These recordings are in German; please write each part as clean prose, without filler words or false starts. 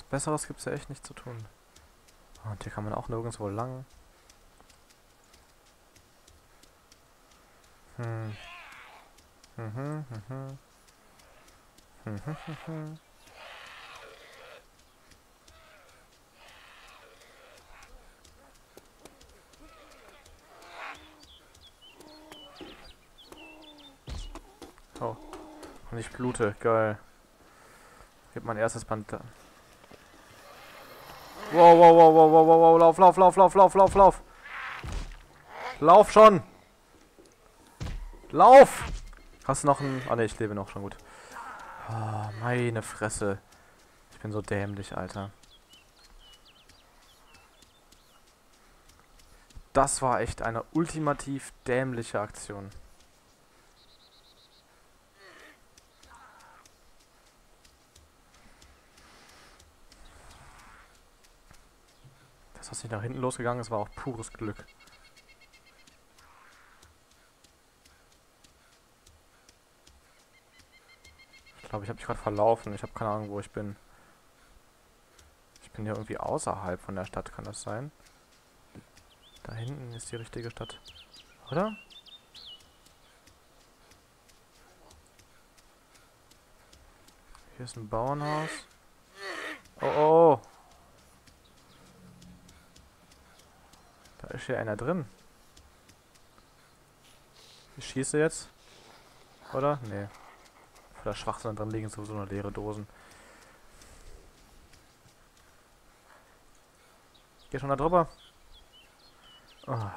Besseres gibt's ja echt nicht zu tun. Und hier kann man auch nirgendwo lang. Hm. Mhm, mhm. Mhm, mhm. Oh, und ich blute. Geil. Gib mein erstes Band. Wow, wow, wow, wow, wow, wow, wow. Lauf, lauf, lauf, lauf, lauf, lauf, lauf. Lauf schon. Lauf! Hast du noch ein... Ah ne, ich lebe noch, schon gut. Oh, meine Fresse. Ich bin so dämlich, Alter. Das war echt eine ultimativ dämliche Aktion. Das, was nicht nach hinten losgegangen ist, war auch pures Glück. Ich glaube, ich habe mich gerade verlaufen. Ich habe keine Ahnung, wo ich bin. Ich bin hier irgendwie außerhalb von der Stadt, kann das sein? Da hinten ist die richtige Stadt. Oder? Hier ist ein Bauernhaus. Oh, oh, oh. Da ist hier einer drin. Ich schieße jetzt. Oder? Nee. Voller Schwachsinn, drin liegen sowieso nur leere Dosen. Geh schon da drüber. Oh.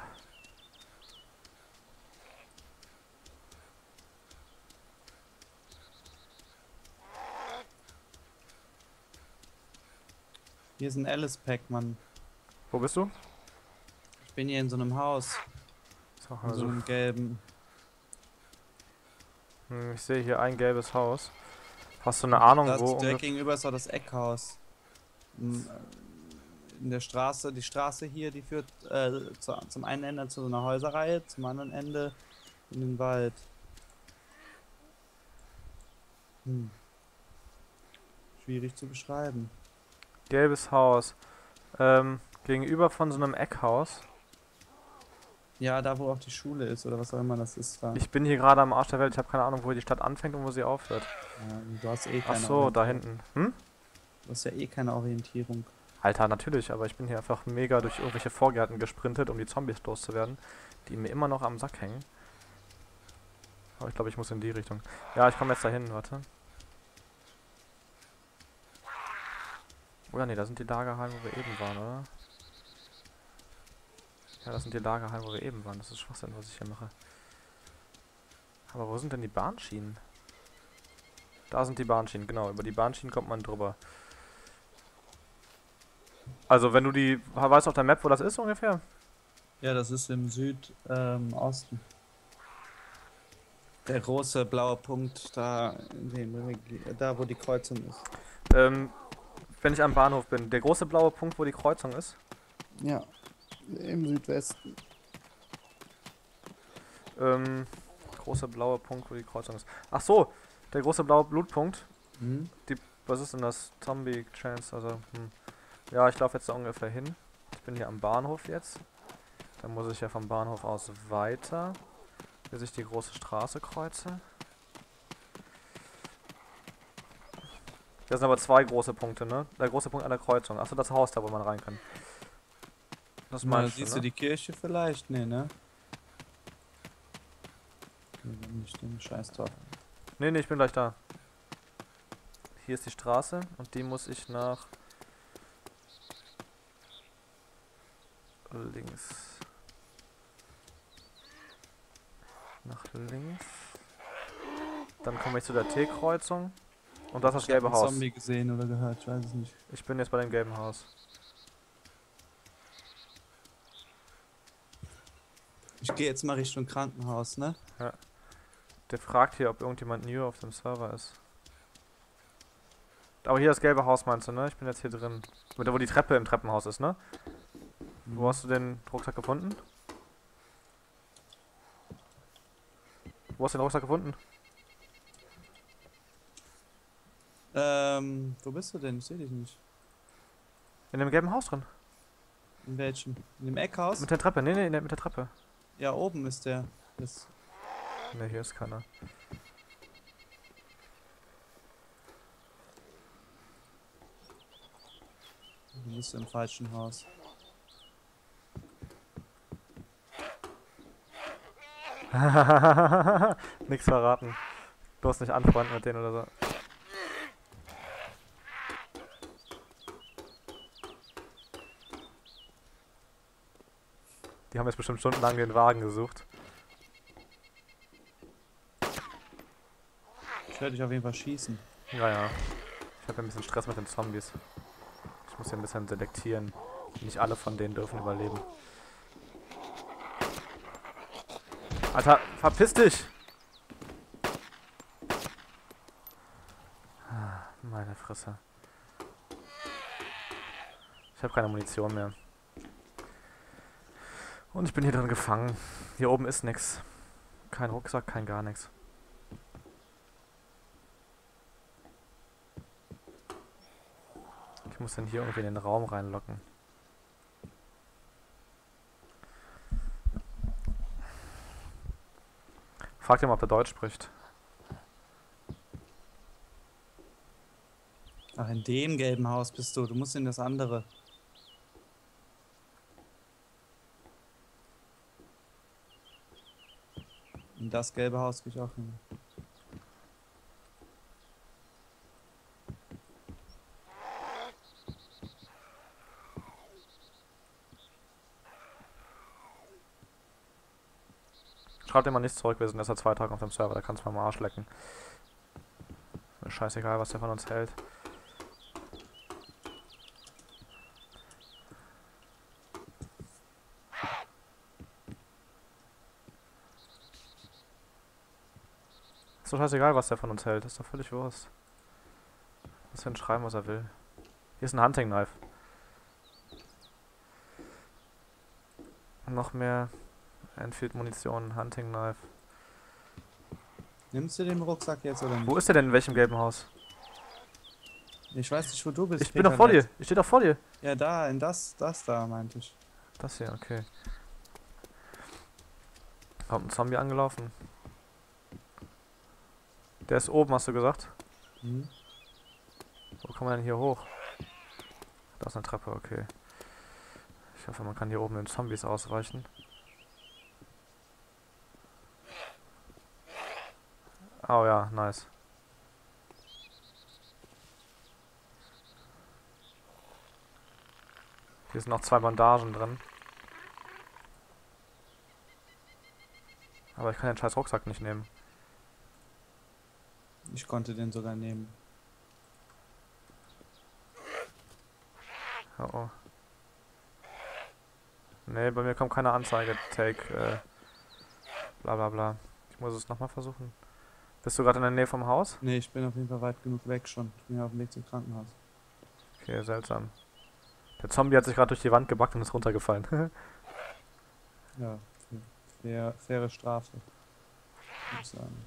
Hier ist ein Alice-Pack, Mann. Wo bist du? Ich bin hier in so einem Haus. So, In so also, einem gelben. ich sehe hier ein gelbes Haus. Hast du eine Ahnung, wo Das direkt ungefähr? gegenüber ist auch das Eckhaus. In der Straße, die Straße hier, die führt zum einen Ende zu so einer Häuserreihe, zum anderen Ende in den Wald. Hm. Schwierig zu beschreiben. Gelbes Haus. Gegenüber von so einem Eckhaus. Ja, da wo auch die Schule ist oder was auch immer das ist da. Ich bin hier gerade am Arsch der Welt. Ich habe keine Ahnung, wo die Stadt anfängt und wo sie aufhört. Du hast eh Ach keine so, da Orientierung. hinten. Hm? Du hast ja eh keine Orientierung. Alter, natürlich, aber ich bin hier einfach mega durch irgendwelche Vorgärten gesprintet, um die Zombies loszuwerden, die mir immer noch am Sack hängen. Aber ich glaube, ich muss in die Richtung. Ja, ich komme jetzt dahin, warte. Oder nee, da sind die Lagerhallen, wo wir eben waren, oder? Ja, das sind die Lagerhallen, wo wir eben waren. Das ist Schwachsinn, was ich hier mache. Aber wo sind denn die Bahnschienen? Da sind die Bahnschienen, genau. Über die Bahnschienen kommt man drüber. Also, wenn du die... Weißt du auf der Map, wo das ist ungefähr? Ja, das ist im Südosten. Der große blaue Punkt da, da wo die Kreuzung ist. Ähm, wenn ich am Bahnhof bin. Der große blaue Punkt, wo die Kreuzung ist. Ja, im Südwesten. Ähm, große blaue Punkt, wo die Kreuzung ist. Ach so, der große blaue Blutpunkt. Hm? Die, was ist denn das? Zombie Chance, also, Ja, ich laufe jetzt da ungefähr hin. Ich bin hier am Bahnhof jetzt. Dann muss ich ja vom Bahnhof aus weiter, bis ich die große Straße kreuze. Das sind aber zwei große Punkte, ne? Der große Punkt an der Kreuzung. Achso, das Haus da, wo man rein kann. Das Na, meinst du, siehst du ne? die Kirche vielleicht? Nee, ne? Nee, dann nicht den Scheiß drauf. Nee, nee, ich bin gleich da. Hier ist die Straße und die muss ich nach links. Nach links. Dann komme ich zu der T-Kreuzung. Und das ist das Ich habe gelbe einen Haus. Zombie gesehen oder gehört, ich weiß es nicht. Ich bin jetzt bei dem gelben Haus. Ich gehe jetzt mal Richtung Krankenhaus, ne? Ja. Der fragt hier, ob irgendjemand new auf dem Server ist. Aber hier das gelbe Haus meinst du, ne? Ich bin jetzt hier drin. Wo die Treppe im Treppenhaus ist, ne? Wo hast du den Rucksack gefunden? Wo hast du den Rucksack gefunden? Wo bist du denn? Ich sehe dich nicht. In dem gelben Haus drin. In welchem? In dem Eckhaus? Mit der Treppe. Nee, mit der Treppe. Ja, oben ist der. Das Ne, hier ist keiner. du bist im falschen Haus. Nix verraten. Bloß nicht anfreunden mit denen oder so. Die haben jetzt bestimmt stundenlang den Wagen gesucht. Ich werde dich auf jeden Fall schießen. Ja. Ich habe ein bisschen Stress mit den Zombies. Ich muss hier ein bisschen selektieren. Nicht alle von denen dürfen überleben. Alter, verpiss dich! Meine Fresse. Ich habe keine Munition mehr. Und ich bin hier drin gefangen. Hier oben ist nix. Kein Rucksack, kein gar nichts. Ich muss dann hier irgendwie in den Raum reinlocken. Frag ihn mal, ob er Deutsch spricht. Ach, in dem gelben Haus bist du. Du musst in das andere. In das gelbe Haus gehe ich auch hin. Schreibt immer nichts zurück, wir sind erst seit 2 Tagen auf dem Server, da kannst du mal am Arsch lecken. Mir scheißegal, was der von uns hält. Ist doch scheißegal, was der von uns hält, ist doch völlig Wurst. Lass ihn schreiben, was er will. Hier ist ein Hunting Knife. Und noch mehr Enfield-Munition, Hunting Knife. Nimmst du den Rucksack jetzt oder nicht? Wo ist der denn, in welchem gelben Haus? Ich weiß nicht, wo du bist. Ich bin doch vor Peter. dir, ich stehe doch vor dir. Ja, da, in das da, meinte ich. Das hier, okay. Kommt ein Zombie angelaufen. Der ist oben, hast du gesagt? Hm? Wo kommen wir denn hier hoch? Da ist eine Treppe, okay. Ich hoffe, man kann hier oben den Zombies ausweichen. Oh ja, nice. Hier sind noch 2 Bandagen drin. Aber ich kann den scheiß Rucksack nicht nehmen. Ich konnte den sogar nehmen. Oh oh. Nee, bei mir kommt keine Anzeige. Take, bla bla bla. Ich muss es nochmal versuchen. Bist du gerade in der Nähe vom Haus? Nee, ich bin auf jeden Fall weit genug weg schon. Ich bin ja auf dem Weg zum Krankenhaus. Okay, seltsam. Der Zombie hat sich gerade durch die Wand gebackt und ist runtergefallen. Ja, faire Strafe. Muss ich sagen.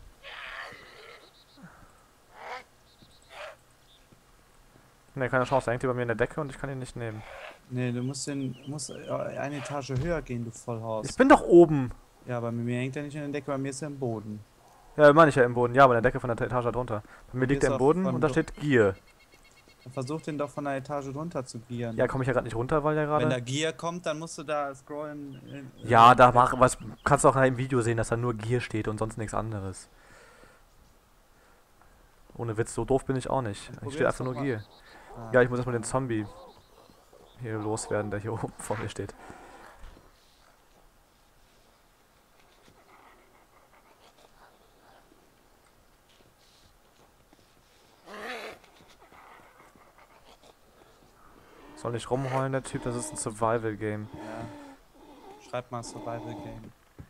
Ne, keine Chance. Er hängt über mir in der Decke und ich kann ihn nicht nehmen. Nee, du musst eine Etage höher gehen, du Vollhaus. Ich bin doch oben! Ja, aber mit mir hängt er nicht in der Decke, bei mir ist er im Boden. Ja, meine ich ja im Boden. Ja, aber in der Decke von der Etage drunter. Bei mir liegt Ist er im auch Boden von und da steht Gear. Dann versuch den doch von der Etage drunter zu gieren. Ja, komme ich ja gerade nicht runter, weil der Wenn da gerade... Gear kommt, dann musst du da scrollen. Ja, da mach was. Kannst du auch im Video sehen, dass da nur Gear steht und sonst nichts anderes. Ohne Witz, so doof bin ich auch nicht. Hier steht einfach nur Gear. Ja, ich muss erstmal den Zombie hier loswerden, der hier oben vor mir steht. Soll nicht rumheulen, der Typ, das ist ein Survival-Game. Ja. Schreib mal Survival Game.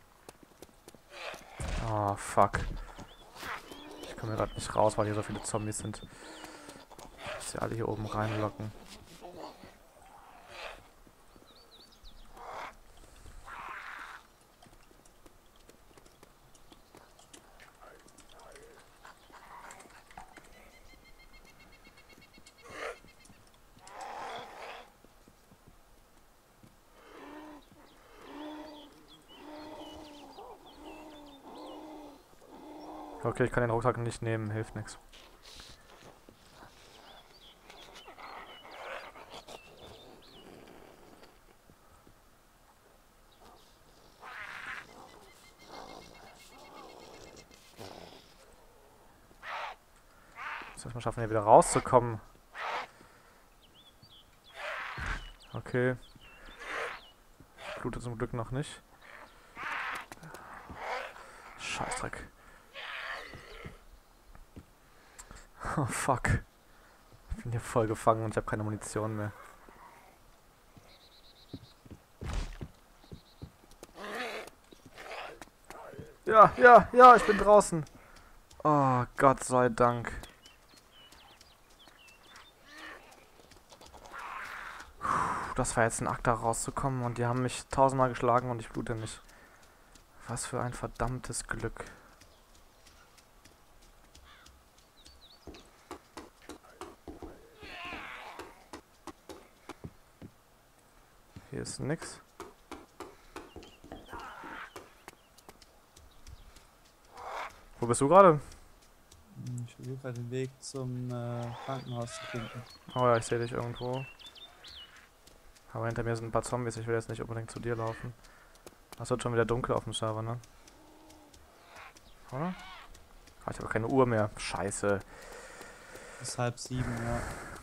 Oh, fuck. Ich komme gerade nicht raus, weil hier so viele Zombies sind. Ich muss sie alle hier oben reinlocken. Okay, ich kann den Rucksack nicht nehmen, hilft nichts. Muss erstmal schaffen, hier wieder rauszukommen. Okay. Blutet zum Glück noch nicht. Scheißdreck. Oh fuck. Ich bin hier voll gefangen und ich habe keine Munition mehr. Ja, ja, ja, ich bin draußen. Oh, Gott sei Dank. Das war jetzt ein Akt, da rauszukommen und die haben mich 1000-mal geschlagen und ich blute nicht. Was für ein verdammtes Glück. Hier ist nix. Wo bist du gerade? Ich versuche halt den Weg zum Krankenhaus zu finden. Oh ja, ich sehe dich irgendwo. Aber hinter mir sind ein paar Zombies, ich will jetzt nicht unbedingt zu dir laufen. Es wird schon wieder dunkel auf dem Server, ne? Oder? Ah, ich habe keine Uhr mehr. Scheiße. Es ist 6:30, ja.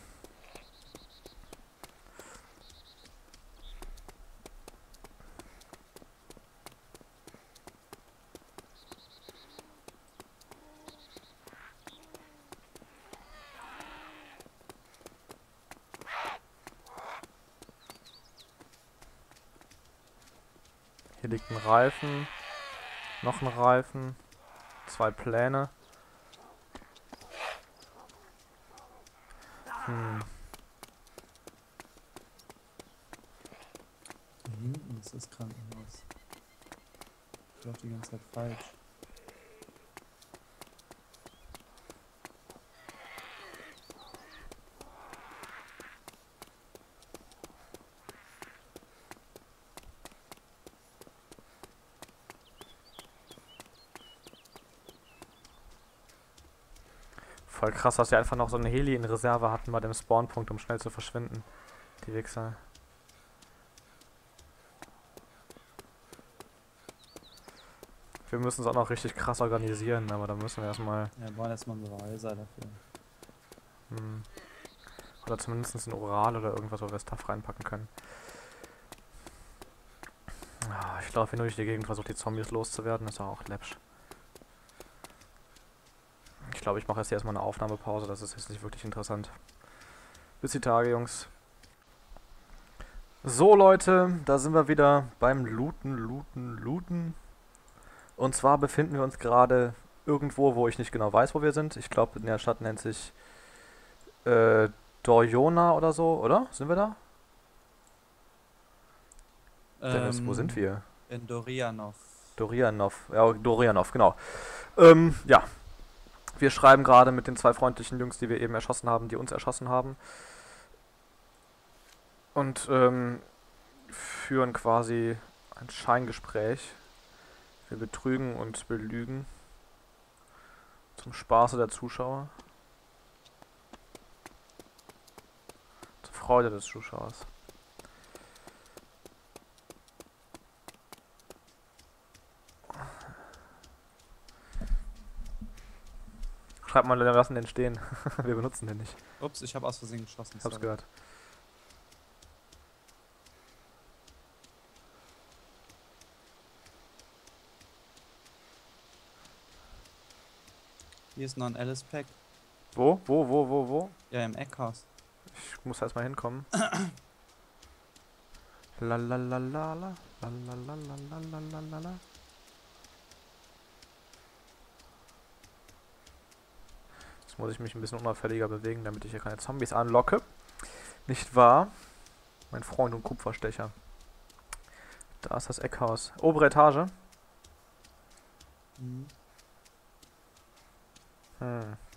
Hier liegt ein Reifen. Noch ein Reifen. 2 Pläne. Da hinten ist das Krankenhaus. Ich laufe die ganze Zeit falsch. Voll krass, dass die einfach noch so ein Heli in Reserve hatten bei dem Spawnpunkt, um schnell zu verschwinden. Die Wichser. Wir müssen es auch noch richtig krass organisieren, aber da müssen wir erstmal... Ja, wir brauchen erstmal unsere Häuser dafür. Oder zumindest ein Ural oder irgendwas, wo wir das Stuff reinpacken können. Ah, ich laufe hier nur durch die Gegend, versuche die Zombies loszuwerden, ist auch läppsch. Ich glaube, ich mache jetzt hier erstmal eine Aufnahmepause, das ist jetzt nicht wirklich interessant. Bis die Tage, Jungs. So, Leute, da sind wir wieder beim Looten. Und zwar befinden wir uns gerade irgendwo, wo ich nicht genau weiß, wo wir sind. Ich glaube, in der Stadt nennt sich Dorjona oder so, oder? Sind wir da? Dennis, wo sind wir? In Dorianov. Dorianov, ja, Dorianov, genau. Ja. Wir schreiben gerade mit den 2 freundlichen Jungs, die wir eben erschossen haben, die uns erschossen haben. Und führen quasi ein Scheingespräch. Wir betrügen und belügen. Zum Spaße der Zuschauer. Zur Freude des Zuschauers. Schreibt mal, wir lassen den stehen. Wir benutzen den nicht. Ups, ich habe aus Versehen geschossen. Ich hab's sorry. gehört. Hier ist noch ein Alice-Pack. Wo? Ja, im Eckhaus. Ich muss erstmal hinkommen. Lalalala. Lalalala. Jetzt muss ich mich ein bisschen unauffälliger bewegen, damit ich hier keine Zombies anlocke. Nicht wahr? Mein Freund und Kupferstecher. Da ist das Eckhaus. Obere Etage. Mhm.